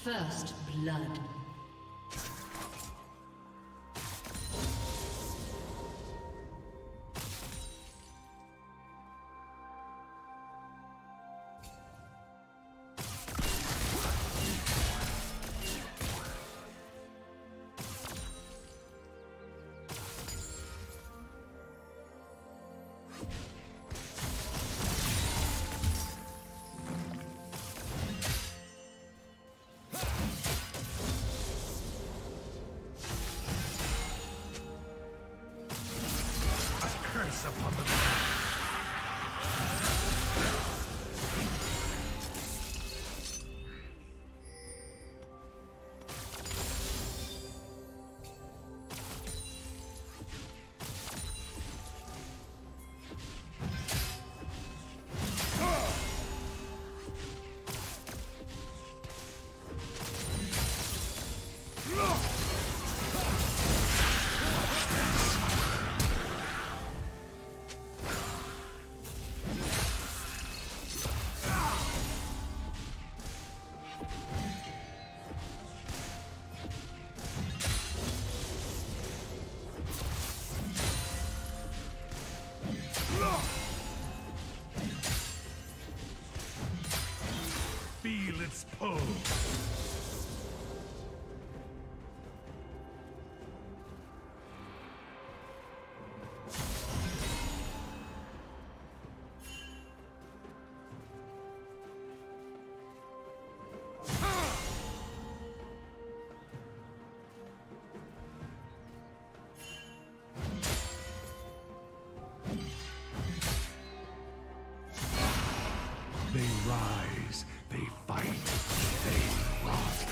First blood. Upon the feel its pull. They rise, they fight, they rot.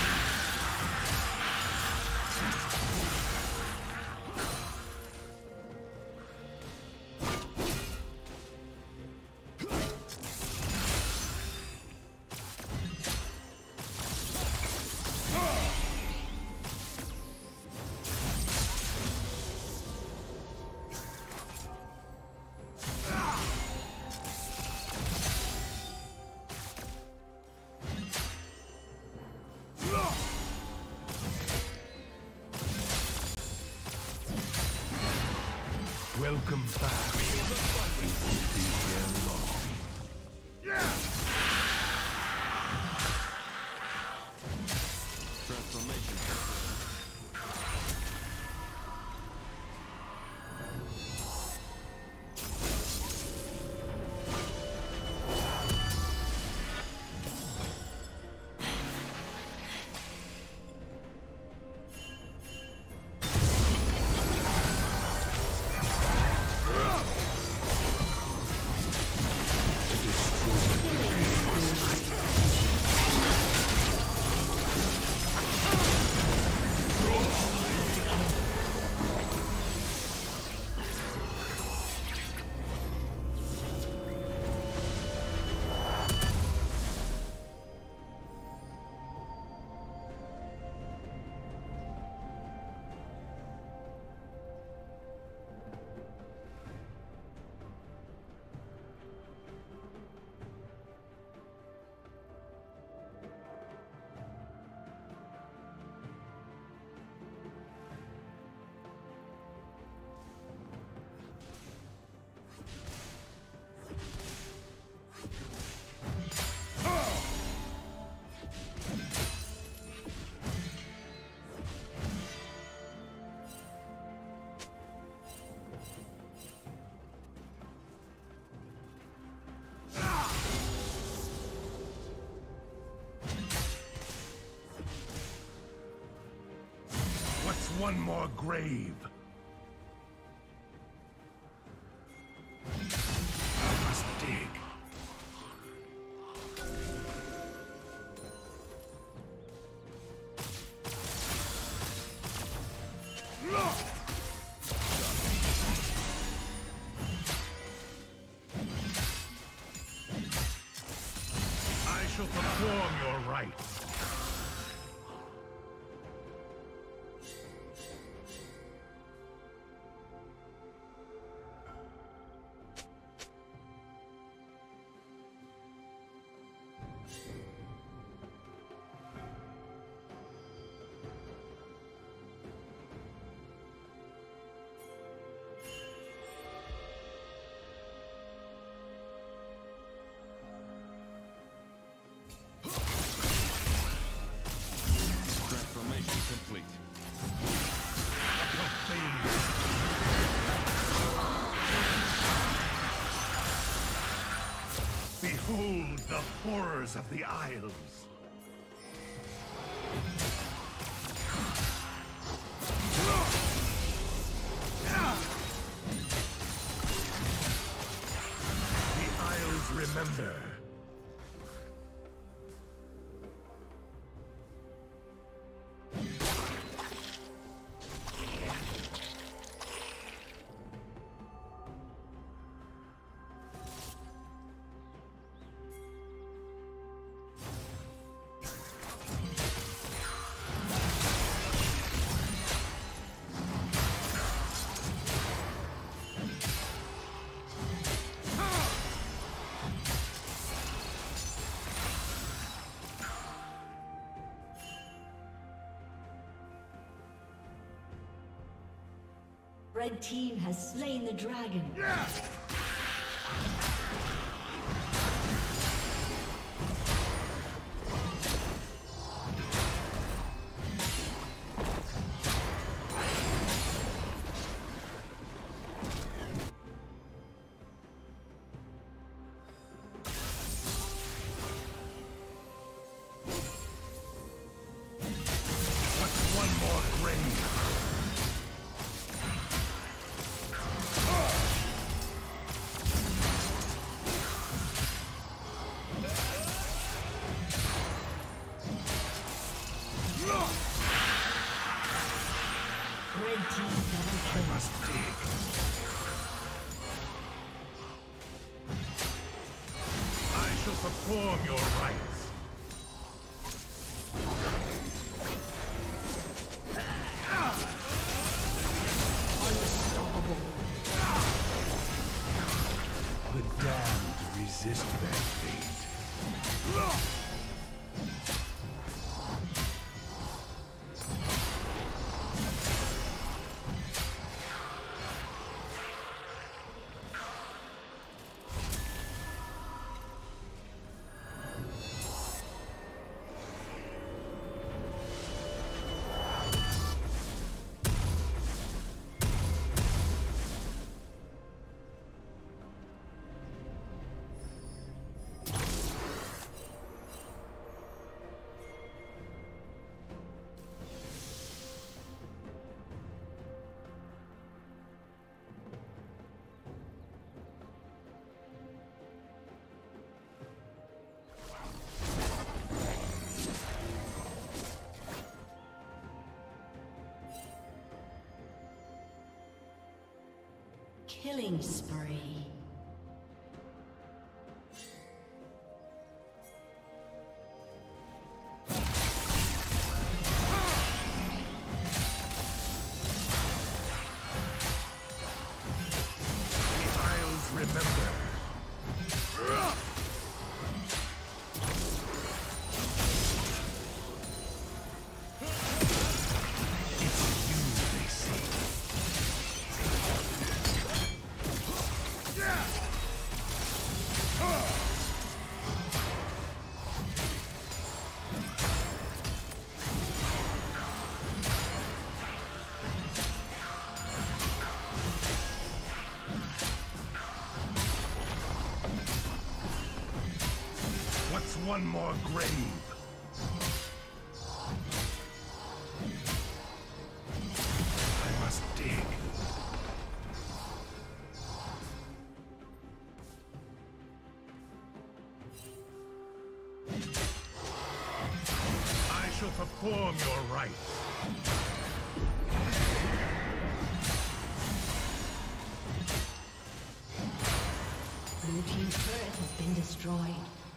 Welcome back. We won't be here long. Yeah! Transformation. One more grave. I must dig. I shall perform your rites. The horrors of the Isles. The Isles remember. Red team has slain the dragon. Yeah! Perform your rites. Unstoppable. The damned resist their fate. Killing spree. The Isles remember. One more grave. I must dig. I shall perform your rites. Blue team's turret has been destroyed.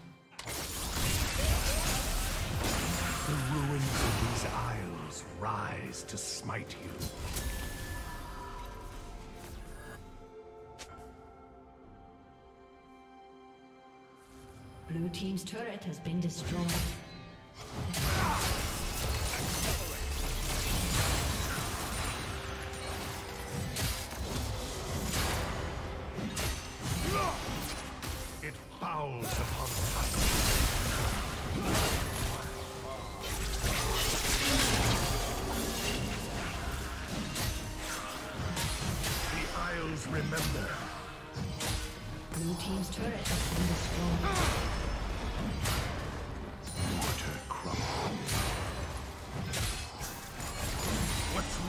The ruins of these isles rise to smite you. Blue team's turret has been destroyed. It fouls upon us. Remember. Blue team's turret has been destroyed.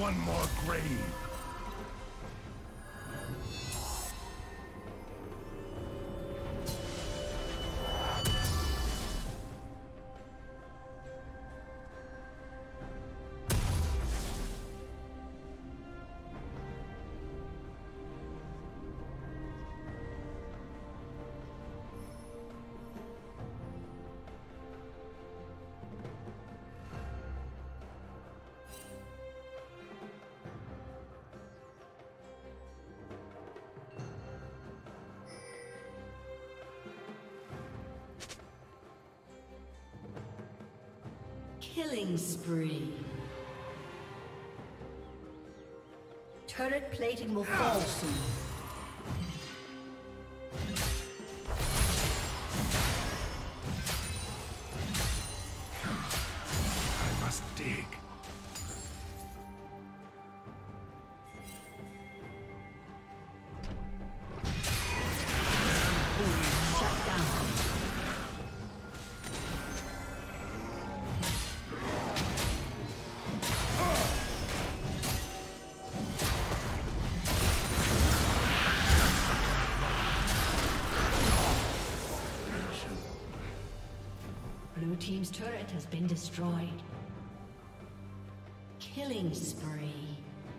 one more grave. Killing spree. Turret plating will fall soon. I must dig. Shut down. Blue team's turret has been destroyed. Killing spree.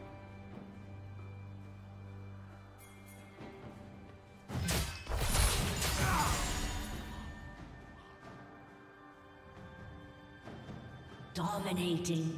Dominating.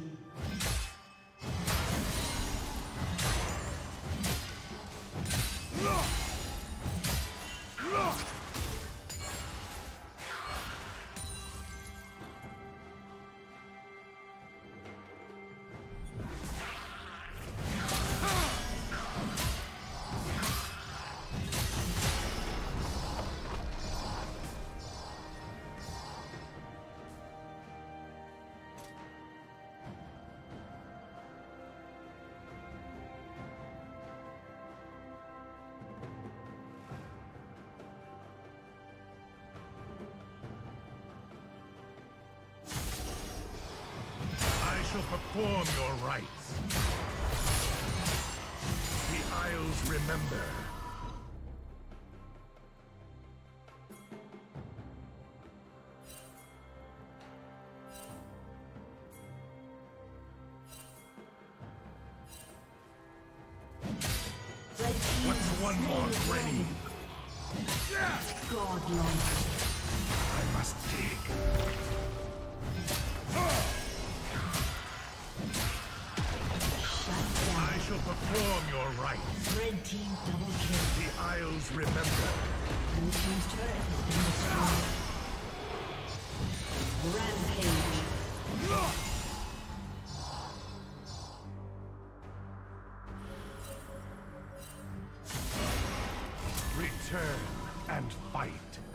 Perform your rites. The Isles remember. What's one more grave? Godlike. I must dig. I shall perform your rites. Red team double kill. The Isles remember. Blue team's turret has been destroyed. Rampage. Return and fight.